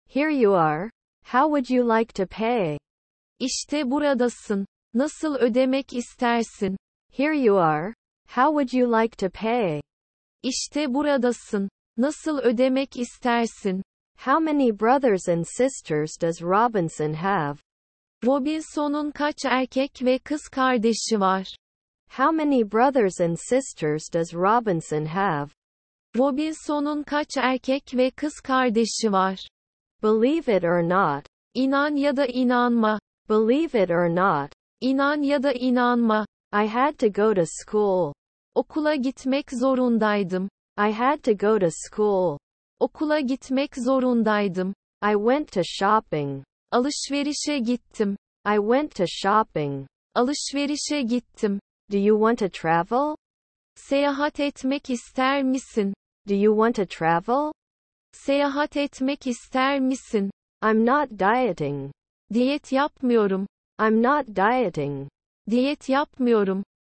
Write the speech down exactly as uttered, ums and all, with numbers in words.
Here you are. How would you like to pay? İşte buradasın. Nasıl ödemek istersin? Here you are. How would you like to pay? İşte buradasın. Nasıl ödemek istersin? How many brothers and sisters does Robinson have? Robinson'un kaç erkek ve kız kardeşi var? How many brothers and sisters does Robinson have? Robinson'un kaç erkek ve kız kardeşi var? Believe it or not. İnan ya da inanma. Believe it or not. İnan ya da inanma. I had to go to school. Okula gitmek zorundaydım. I had to go to school. Okula gitmek zorundaydım. I went to shopping. Alışverişe gittim. I went to shopping. Alışverişe gittim. Do you want to travel? Seyahat etmek ister misin? Do you want to travel? Seyahat etmek ister misin? I'm not dieting. Diyet yapmıyorum. I'm not dieting. Diyet yapmıyorum.